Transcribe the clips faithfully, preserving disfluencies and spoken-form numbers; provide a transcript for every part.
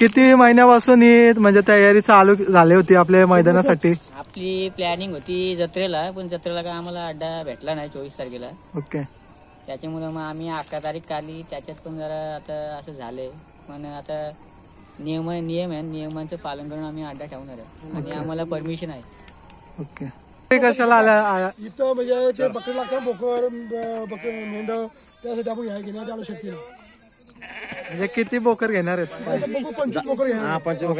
किती महिन्यापासून ही म्हणजे तयारी चालू झाली होती आपल्या मैदानासाठी? आपली प्लॅनिंग होती जत्रेला, पण जत्रेला काय आम्हाला अड्डा भेटला नाही चोवीस तारखेला. ओके. त्याच्यामुळे मग आम्ही अकरा तारीख काढली. त्याच्यात पण जरा आता असं झालंय, पण आता नियम नियम आहे, नियमांचं पालन करून आम्ही अड्डा ठेवणार आहे आणि आम्हाला परमिशन आहे. ओके. ते कशाला आला इथं म्हणजे ते बकरी लागतात, बोकर बकर मेंढ, त्यासाठी आपण घ्यायला घेण्यात आलो शक्ती नाही. म्हणजे किती बोकर घेणार आहेत? पंचवीस बोकर घेणार.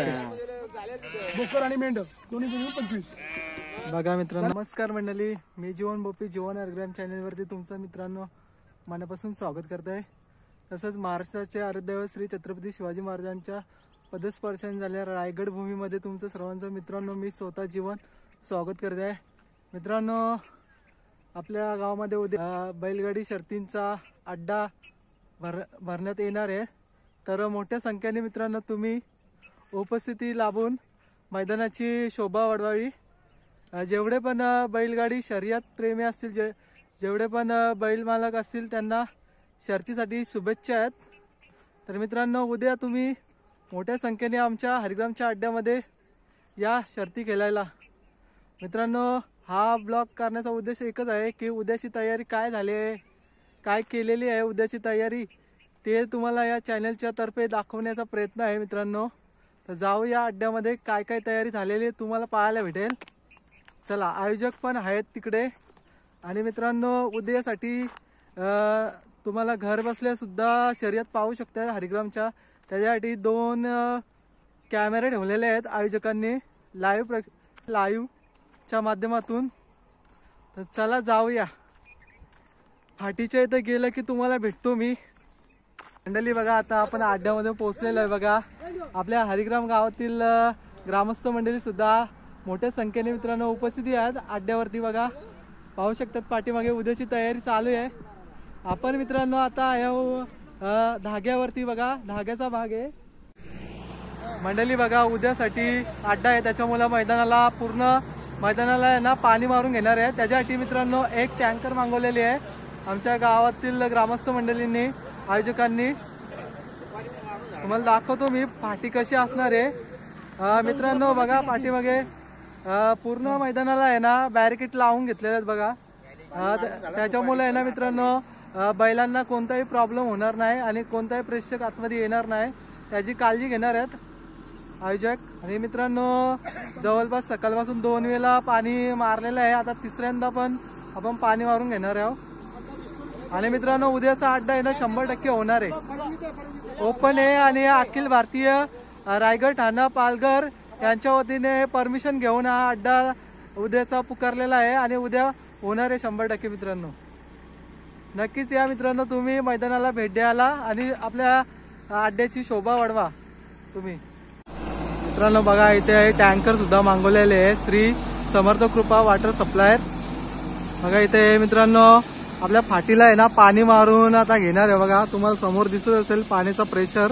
बोकर आणि मेंढ दोन्ही मिळून पंचवीस. बघा मित्रांनो, नमस्कार मंडळी, मी जीवन बोपी जीवन अरग्राम चॅनलवरती तुमचं मित्रांनो मनापासून स्वागत करत आहे. तसंच महाराष्ट्राचे आराध्य श्री छत्रपती शिवाजी महाराजांच्या पदस्पर्शन झालेल्या रायगड भूमीमध्ये तुमचं सर्वांचं मित्रांनो मी स्वतः जीवन स्वागत करत आहे. मित्रांनो, आपल्या गावामध्ये उद्या बैलगाडी शर्तींचा अड्डा भर भरण्यात येणार आहे. तर मोठ्या संख्येने मित्रांनो तुम्ही उपस्थिती लाभून मैदानाची शोभा वाढवावी. जेवढे पण बैलगाडी शर्यत प्रेमी असतील, जे जेवढे पण बैल मालक असतील त्यांना शर्तीसाठी शुभेच्छा आहेत. तर मित्रांनो, उद्या तुम्ही मोठ्या संख्येने आमच्या हरिग्रामच्या अड्ड्यामध्ये या शर्ती खेळायला. मित्रांनो, हा ब्लॉग करण्याचा उद्देश एकच आहे की उद्याची तयारी काय झाली आहे, काय केलेली आहे उद्याची तयारी, ते तुम्हाला या चॅनलच्या तर्फे दाखवण्याचा प्रयत्न आहे. मित्रांनो, तर जाऊ या अड्ड्यामध्ये, काय काय तयारी झालेली तुम्हाला पाहायला भेटेल. चला, आयोजक पण आहेत तिकडे. आणि मित्रांनो, उद्यासाठी तुम्हाला घर बसल्या सुद्धा शर्यत पाहू शकता हरिग्रामच्या. त्याच्यासाठी दोन कॅमेरे ठेवलेले आहेत आयोजकांनी लाईव्ह प्र लाईव्हच्या माध्यमातून. तर चला जाऊया. फाटीच्या इथं गेलं की तुम्हाला भेटतो मी. मंडळी बघा, आता आपण अड्ड्यामध्ये पोहोचलेलो आहे. बघा, आपल्या हरिग्राम गावातील ग्रामस्थ मंडळी सुद्धा मोठ्या संख्येने मित्रांनो उपस्थिती आहेत अड्ड्यावरती. बघा, पाहू शकतात पाठीमागे उद्याची तयारी चालू आहे. आपण मित्रांनो आता या धाग्यावरती, बघा धाग्याचा भाग आहे मंडळी. बघा, उद्यासाठी अड्डा आहे, त्याच्यामुळे मैदानाला पूर्ण मैदानाला आहे ना पाणी मारून घेणार आहे. त्याच्यासाठी मित्रांनो एक टँकर मागवलेली आहे आमच्या गावातील ग्रामस्थ मंडळींनी, आयोजकांनी. तुम्हाला दाखवतो मी फाटी कशी असणार आहे. मित्रांनो बघा, पाठीमागे पूर्ण मैदानाला आहे ना बॅरिकेड लावून घेतलेले आहेत. बघा, त्याच्यामुळे आहे ना मित्रांनो बैलांना कोणताही प्रॉब्लेम होणार नाही आणि कोणताही प्रेक्षक आतमध्ये येणार नाही, त्याची काळजी घेणार आहेत आयोजक. आणि मित्रांनो, जवळपास सकाळपासून दोन वेळेला पाणी मारलेलं आहे, आता तिसऱ्यांदा पण आपण पाणी मारून घेणार आहोत. आणि मित्रांनो, उद्याचा अड्डा आहे ना शंभर टक्के होणार आहे, ओपन आहे. आणि अखिल भारतीय रायगड ठाणा पालघर यांच्या वतीने परमिशन घेऊन हा अड्डा उद्याचा पुकारलेला आहे आणि उद्या होणार आहे शंभर टक्के. मित्रांनो, नक्कीच या मित्रांनो, तुम्ही मैदानाला भेट द्यायला आणि आपल्या अड्ड्याची शोभा वाढवा तुम्ही. मित्रांनो बघा, इथे टँकर सुद्धा मागवलेले आहे श्री समर्थ कृपा वॉटर सप्लायर. बघा इथे मित्रांनो आपल्या फाटीला आहे ना पाणी मारून आता घेणार आहे. बघा, तुम्हाला समोर दिसत असेल पाण्याचा प्रेशर.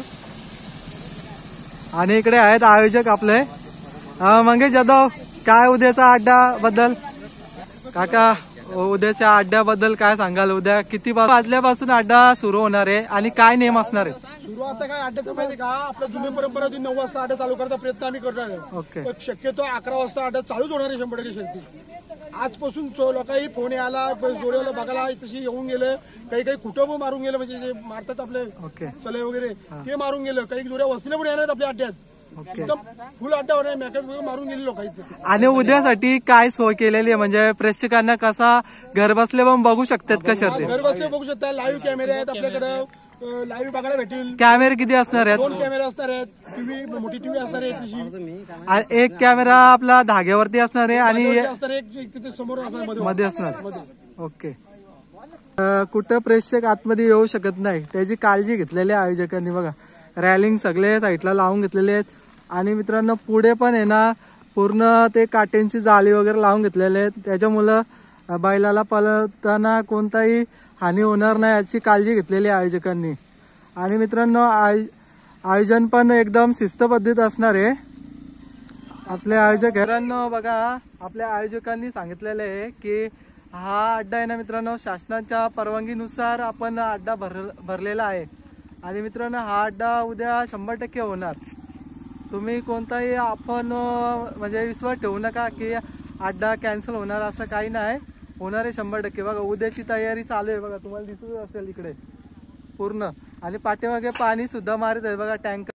आणि इकडे आहेत आयोजक आपले मंगेश जाधव. काय उद्याचा अड्डा बद्दल काका, उद्याच्या अड्ड्याबद्दल काय सांगाल? उद्या किती वाजल्यापासून अड्डा सुरू होणार आहे आणि काय नियम असणार आहे? सुरू आता काय अड्ड्याचं माहिती का, आपल्या जुनी परंपरा नऊ वाजता अड्डा चालू करायचा प्रयत्न आम्ही करणार आहे. ओके. शक्यतो अकरा वाजता अड्डा चालूच होणार आहे शंभर टक्के शक्ती. आजपासून लोकांही फोन आला, जोड्याला बघायला तशी येऊन गेले, काही काही कुटुंब मारून गेले, म्हणजे जे मारतात आपले चले वगैरे ते मारून गेलं. काही जोड्या वसल्या पण येणार आपल्या अड्ड्यात, एकदम फुल अड्डा होणार, मॅकेट मारून गेले लोक. आणि उद्यासाठी काय सोय केलेली आहे, म्हणजे प्रेक्षकांना कसा घर बसले पण बघू शकतात का शर्ती? घर बसले बघू शकता. लाईव्ह कॅमेरे आहेत आपल्याकडे, लाईव्ह बघायला भेटेल. कॅमेरे किती असणार आहेत? दोन कॅमेरे असणार आहेत, टीव्ही मोठी टीव्ही असणार आहे तशी. एक कॅमेरा आपला धाग्यावरती असणार आहे आणि असणार एक तिथे समोर असणार मध्ये असणार. ओके. कुठं प्रेक्षक आतमध्ये येऊ शकत नाही त्याची काळजी घेतलेली आहे आयोजकांनी. बघा, रॅलिंग सगळे साईडला लावून घेतलेले आहेत. आणि मित्रांनो, पुढे पण आहे ना पूर्ण ते काटेंची जाळी वगैरे लावून घेतलेले आहेत, त्याच्यामुळं बैलाला पळताना कोणताही हानी होणार नाही याची काळजी घेतलेली आहे आयोजकांनी. आणि मित्रांनो, आय आयोजन पण एकदम शिस्तबद्ध असणार आहे आपले आयोजक. मित्रांनो बघा, आपल्या आयोजकांनी सांगितलेलं आहे की हा अड्डा आहे ना मित्रांनो शासनाच्या परवानगीनुसार आपण अड्डा भर भरलेला आहे. आणि मित्रांनो, हा अड्डा उद्या शंभर टक्के होणार. तुम्ही कोणताही आपण अं, म्हणजे विश्वास ठेवू नका की अड्डा कॅन्सल होणार, असं काही नाही. होणार आहे शंभर टक्के. बघा उद्याची तयारी चालू आहे बघा, तुम्हाला दिसत असेल इकडे पूर्ण. आणि पाठीमागे पाणी सुद्धा मारत आहे बघा टँकर.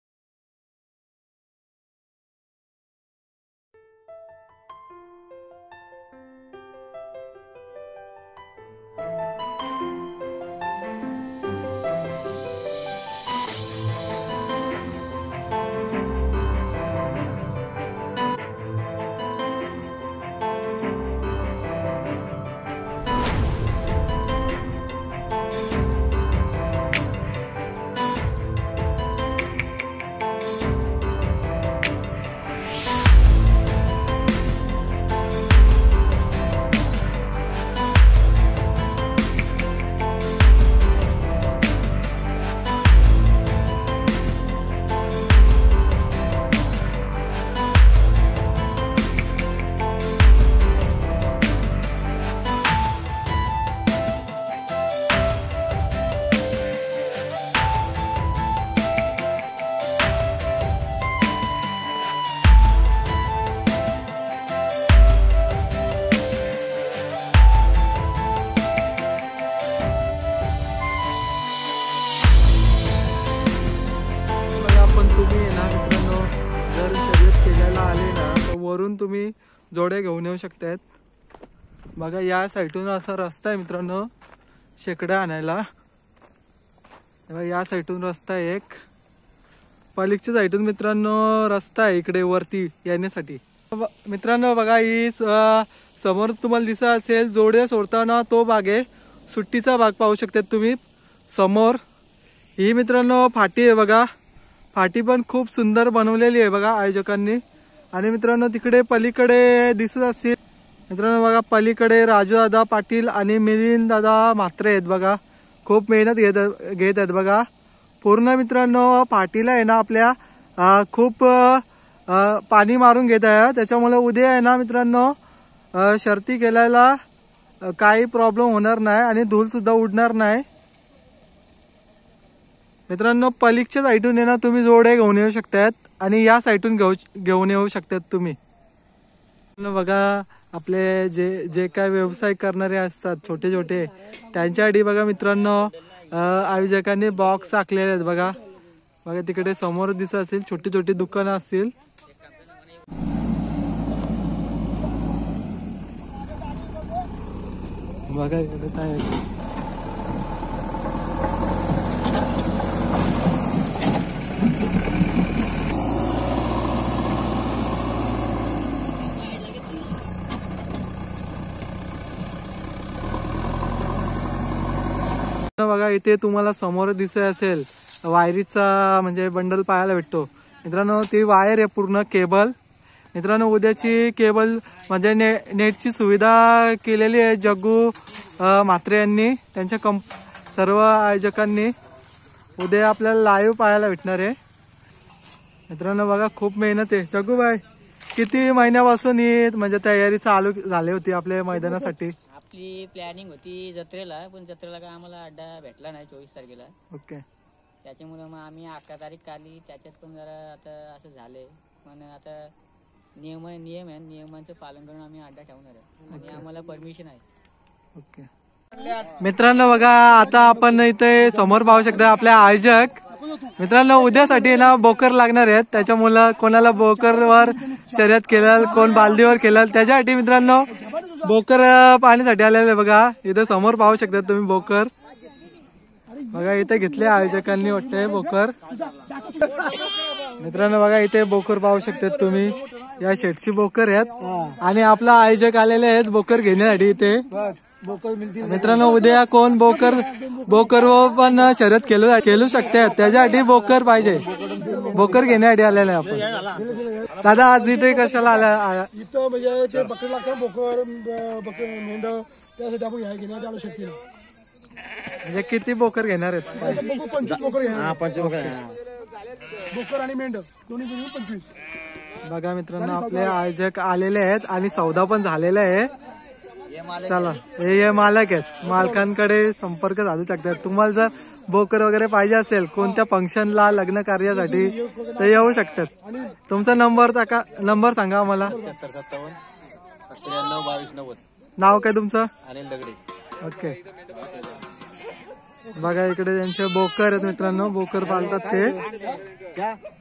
तुम्ही ना मित्रांनो जर शर्यत केल्याला आले ना तर वरून तुम्ही जोडे घेऊन येऊ शकतात. बघा या साईडून असा रस्ता आहे मित्रांनो शेकड्या आणायला. या साईडून रस्ता आहे एक, पलीकडच्या साईडून मित्रांनो रस्ता आहे इकडे वरती येण्यासाठी. मित्रांनो बघा ही समोर तुम्हाला दिसत असेल जोडे सोडताना तो भाग आहे, सुट्टीचा भाग पाहू शकतात तुम्ही समोर. ही मित्रांनो फाटी आहे बघा, फाटी पण खूप सुंदर बनवलेली आहे बघा आयोजकांनी. आणि मित्रांनो तिकडे पलीकडे दिसत असतील मित्रांनो बघा, पलीकडे राजू दादा पाटील आणि मिलिंद दादा म्हात्रे आहेत बघा, खूप मेहनत घेत घेत आहेत बघा पूर्ण. मित्रांनो फाटीला आहे ना आपल्या खूप पाणी मारून घेत आहे, त्याच्यामुळे उद्या आहे ना मित्रांनो शर्ती केल्याला काही प्रॉब्लेम होणार नाही आणि धूल सुद्धा उडणार नाही. मित्रांनो पलीकडच्या साईडून आहे ना तुम्ही जोडे घेऊन येऊ शकतात आणि या साईडून घेऊ घेऊन येऊ शकतात तुम्ही. बघा आपले जे जे काय व्यवसाय करणारे असतात छोटे छोटे त्यांच्यासाठी बघा मित्रांनो आयोजकांनी बॉक्स आखलेले आहेत बघा. बघा तिकडे समोर दिसत असेल छोटी छोटी दुकानं असतील. बघा इकडे काय बघा इथे तुम्हाला समोर दिसत असेल वायरीचा म्हणजे बंडल पाहायला भेटतो मित्रांनो. ती वायर आहे पूर्ण केबल. मित्रांनो उद्याची केबल म्हणजे ने नेटची सुविधा केलेली आहे जग्गू म्हात्रे यांनी, त्यांच्या कंप सर्व आयोजकांनी. उद्या आपल्याला लाईव्ह पाहायला भेटणार आहे मित्रांनो. बघा खूप मेहनत आहे. जग्गू भाई किती महिन्यापासून ही म्हणजे तयारी चालू झाली होती आपल्या मैदानासाठी? आपली प्लॅनिंग होती जत्रेला, पण जत्रेला काय आम्हाला अड्डा भेटला नाही चोवीस तारखेला. ओके. त्याच्यामुळे मग आम्ही अकरा तारीख काढली. त्याच्यात पण जरा आता असं झालंय, पण आता नियम नियम आहे, नियमांचं पालन करून आम्ही अड्डा ठेवणार आहे आणि आम्हाला परमिशन आहे. ओके मित्रांनो बघा आता आपण इथे समोर पाहू शकता आपले आयोजक. मित्रांनो उद्यासाठी ना बोकर लागणार आहेत, त्याच्यामुळे कोणाला बोकरवर शर्यत केलं, कोण बालदीवर केलं, त्याच्यासाठी मित्रांनो बोकर पाहण्यासाठी आलेले बघा. इथे समोर पाहू शकता तुम्ही बोकर. बघा इथे घेतले आयोजकांनी वाटतंय बोकर. मित्रांनो बघा इथे बोकर पाहू शकतात तुम्ही, या शेटची बोकर आहेत आणि आपला आयोजक आलेले आहेत बोकर घेण्यासाठी इथे. मित्रांनो उद्या कोण बोकर बोकर पण शर्यत केलू खेळू शकतात, त्याच्यासाठी बोकर पाहिजे, बोकर घेण्यासाठी आलेले आपण. दादा आज इथे कशाला आला? इथं म्हणजे ते बकर लागतात बोकर बकर मेंढ, त्यासाठी आपण घेण्यासाठी आलो शक्तीला. म्हणजे किती बोकर घेणार आहेत? पंचवीस बोकर घेणार, बोकर आणि मेंढ दोन्ही दोन्ही पंचवीस. बघा मित्रांनो आपले आयोजक आलेले आहेत आणि सौदा पण झालेला आहे. चला हे मालक आहेत, मालकांकडे संपर्क साधू शकतात. तुम्हाला जर बोकर वगैरे पाहिजे असेल कोणत्या फंक्शनला लग्न कार्यासाठी तर येऊ शकतात. तुमचा नंबर टाका, नंबर सांगा आम्हाला. सत्तर सत्तावन्न त्र्याण्णव बावीस नव्वद. नाव काय तुमचं? अनिल दगडे. ओके. बघा इकडे त्यांचे बोकर आहेत मित्रांनो, बोकर पालतात ते.